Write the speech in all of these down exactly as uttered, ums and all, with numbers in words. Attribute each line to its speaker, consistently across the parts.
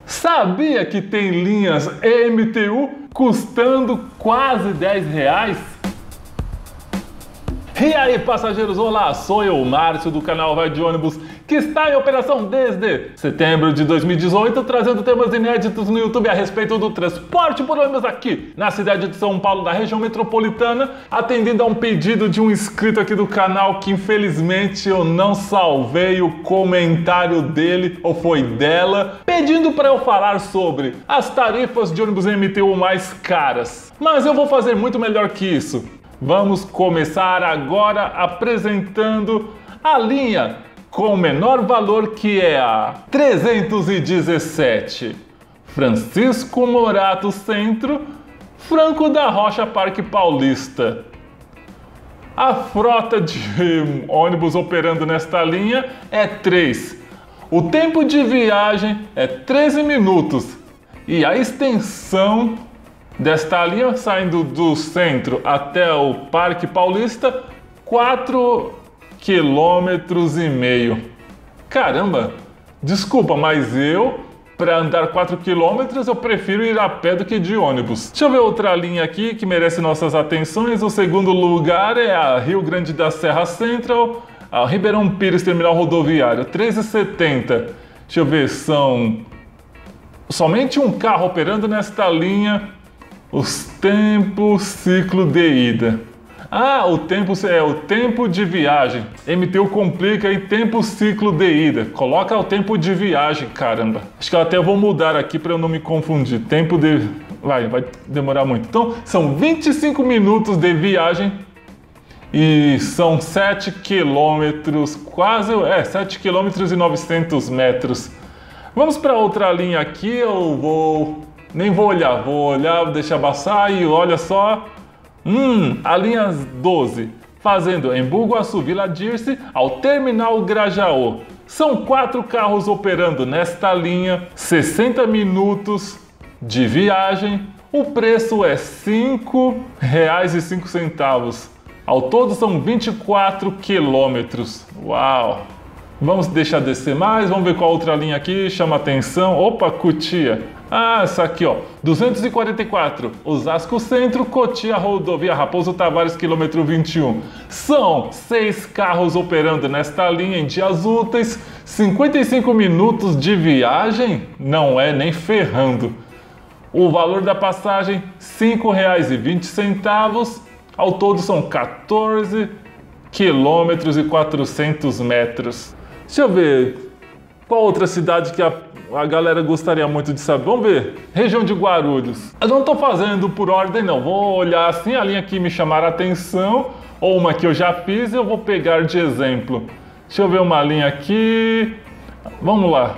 Speaker 1: Sabia que tem linhas E M T U custando quase dez reais? E aí, passageiros, olá, sou eu, Márcio, do canal Vai de Ônibus, que está em operação desde setembro de dois mil e dezoito, trazendo temas inéditos no YouTube a respeito do transporte por ônibus aqui na cidade de São Paulo, da região metropolitana, atendendo a um pedido de um inscrito aqui do canal que infelizmente eu não salvei o comentário dele, ou foi dela, pedindo para eu falar sobre as tarifas de ônibus E M T U mais caras. Mas eu vou fazer muito melhor que isso. Vamos começar agora apresentando a linha com o menor valor, que é a trezentos e dezessete. Francisco Morato Centro, Franco da Rocha Parque Paulista. A frota de ônibus operando nesta linha é três. O tempo de viagem é treze minutos e a extensão desta linha, saindo do centro até o Parque Paulista, quatro quilômetros e meio. Caramba, desculpa, mas eu, para andar quatro quilômetros, eu prefiro ir a pé do que de ônibus. Deixa eu ver outra linha aqui que merece nossas atenções. O segundo lugar é a Rio Grande da Serra Central, a Ribeirão Pires Terminal Rodoviário, três reais e setenta centavos. Deixa eu ver, são somente um carro operando nesta linha. Os tempos, ciclo de ida. Ah, o tempo é o tempo de viagem. M T U complica em tempo, ciclo de ida. Coloca o tempo de viagem, caramba. Acho que eu até vou mudar aqui para eu não me confundir. Tempo de... Vai, vai demorar muito. Então, são vinte e cinco minutos de viagem e são sete quilômetros, quase... É, sete quilômetros e novecentos metros. Vamos para outra linha aqui, eu vou... Nem vou olhar, vou olhar, deixar passar e olha só. Hum, a linha doze, fazendo Embu Guaçu Vila Dirce ao Terminal Grajaú. São quatro carros operando nesta linha, sessenta minutos de viagem. O preço é cinco reais e cinco centavos. Ao todo são vinte e quatro quilômetros. Uau! Vamos deixar descer mais, vamos ver qual outra linha aqui chama atenção. Opa, Cotia. Ah, essa aqui, ó, duzentos e quarenta e quatro, Osasco Centro, Cotia Rodovia Raposo Tavares, quilômetro vinte e um. São seis carros operando nesta linha em dias úteis, cinquenta e cinco minutos de viagem, não é nem ferrando. O valor da passagem, cinco reais e vinte centavos, ao todo são quatorze quilômetros e quatrocentos metros. Deixa eu ver, qual outra cidade que a, a galera gostaria muito de saber? Vamos ver, região de Guarulhos. Eu não estou fazendo por ordem não, vou olhar assim, a linha que me chamar a atenção, ou uma que eu já fiz, eu vou pegar de exemplo. Deixa eu ver uma linha aqui, vamos lá.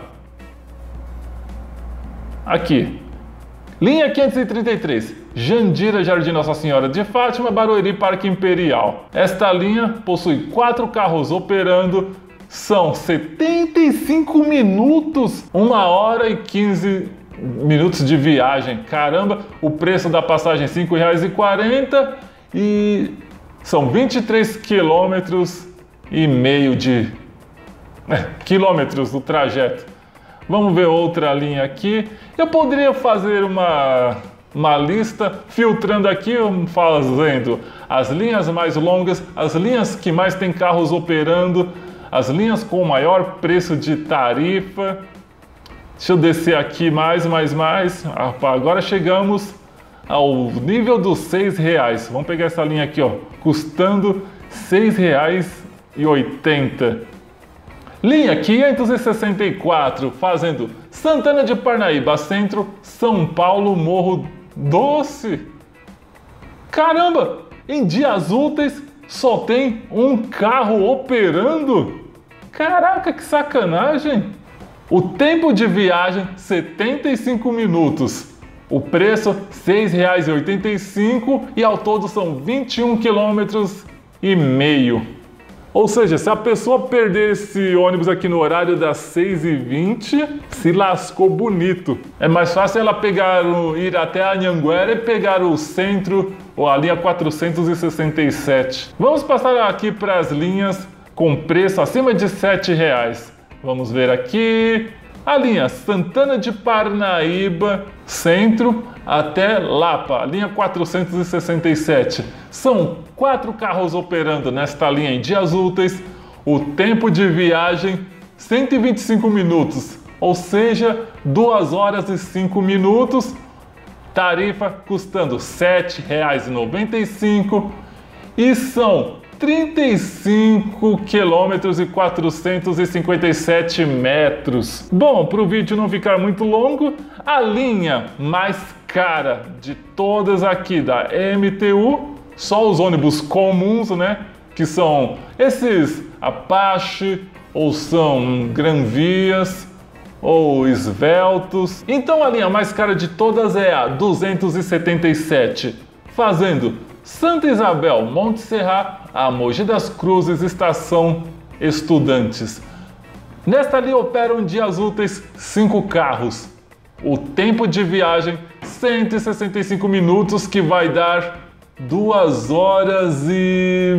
Speaker 1: Aqui, linha quinhentos e trinta e três, Jandira Jardim Nossa Senhora de Fátima, Barueri Parque Imperial. Esta linha possui quatro carros operando, são setenta e cinco minutos, uma hora e quinze minutos de viagem. Caramba, o preço da passagem é cinco reais e quarenta centavos e são vinte e três quilômetros e meio de é, quilômetros do trajeto. Vamos ver outra linha aqui. Eu poderia fazer uma, uma lista filtrando aqui, fazendo as linhas mais longas, as linhas que mais tem carros operando, as linhas com maior preço de tarifa. Deixa eu descer aqui mais, mais, mais. Agora chegamos ao nível dos seis reais. Vamos pegar essa linha aqui, ó, custando seis reais e oitenta centavos. Linha quinhentos e sessenta e quatro, fazendo Santana de Parnaíba Centro, São Paulo, Morro Doce. Caramba, em dias úteis só tem um carro operando? Caraca, que sacanagem! O tempo de viagem, setenta e cinco minutos. O preço, seis reais e oitenta e cinco centavos e ao todo são vinte e um quilômetros e meio. Ou seja, se a pessoa perder esse ônibus aqui no horário das seis e vinte, se lascou bonito. É mais fácil ela pegar o, ir até a Anhanguera e pegar o centro, ou a linha quatrocentos e sessenta e sete. Vamos passar aqui para as linhas com preço acima de sete reais. Vamos ver aqui. A linha Santana de Parnaíba, Centro, até Lapa, linha quatrocentos e sessenta e sete. São quatro carros operando nesta linha em dias úteis. O tempo de viagem, cento e vinte e cinco minutos, ou seja, duas horas e cinco minutos. Tarifa custando sete reais e noventa e cinco centavos e são trinta e cinco quilômetros e quatrocentos e cinquenta e sete metros. Bom, para o vídeo não ficar muito longo, a linha mais cara de todas aqui da E M T U, só os ônibus comuns, né? Que são esses Apache, ou são Granvias, ou esveltos. Então a linha mais cara de todas é a duzentos e setenta e sete, fazendo Santa Isabel, Monte Serra, a Mogi das Cruzes, Estação Estudantes. Nesta linha operam dias úteis cinco carros. O tempo de viagem cento e sessenta e cinco minutos, que vai dar duas horas e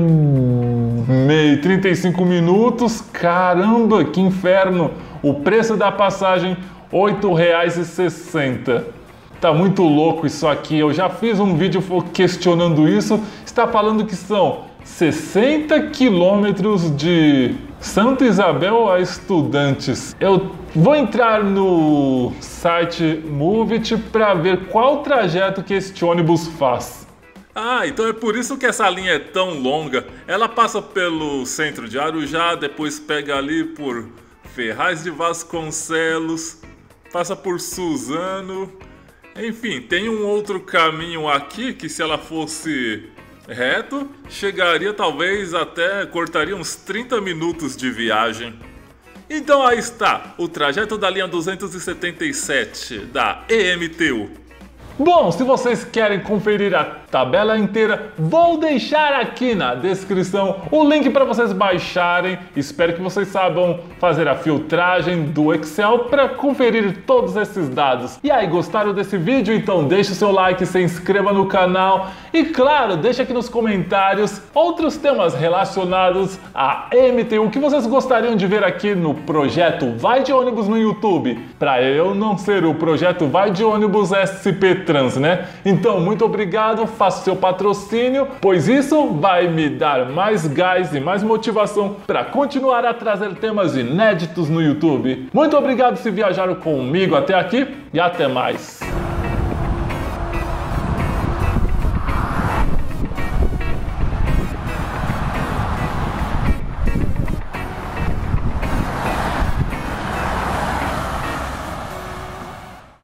Speaker 1: trinta e cinco minutos. Caramba, que inferno! O preço da passagem oito reais e sessenta centavos. Tá muito louco isso aqui. Eu já fiz um vídeo questionando isso. Está falando que são sessenta quilômetros de Santa Isabel a Estudantes. Eu vou entrar no site Movit para ver qual trajeto que este ônibus faz. Ah, então é por isso que essa linha é tão longa. Ela passa pelo centro de Arujá, depois pega ali por Ferraz de Vasconcelos, passa por Suzano. Enfim, tem um outro caminho aqui que, se ela fosse reto, chegaria talvez até, cortaria uns trinta minutos de viagem. Então aí está, o trajeto da linha duzentos e setenta e sete da E M T U. Bom, se vocês querem conferir a tabela inteira, vou deixar aqui na descrição o link para vocês baixarem. Espero que vocês saibam fazer a filtragem do Excel para conferir todos esses dados. E aí, gostaram desse vídeo? Então deixe o seu like, se inscreva no canal e, claro, deixe aqui nos comentários outros temas relacionados à E M T U que vocês gostariam de ver aqui no projeto Vai de Ônibus no YouTube, para eu não ser o projeto Vai de Ônibus S P Trans, né? Então, muito obrigado, faça seu patrocínio, pois isso vai me dar mais gás e mais motivação para continuar a trazer temas inéditos no YouTube. Muito obrigado se viajaram comigo até aqui e até mais!